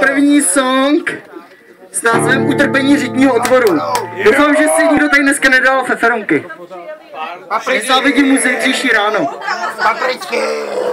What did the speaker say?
první song s názvem Utrpení řitního otvoru. Doufám, že si nikdo tady dneska nedal feferonky. Závidím mu zítřejší ráno. Papričky!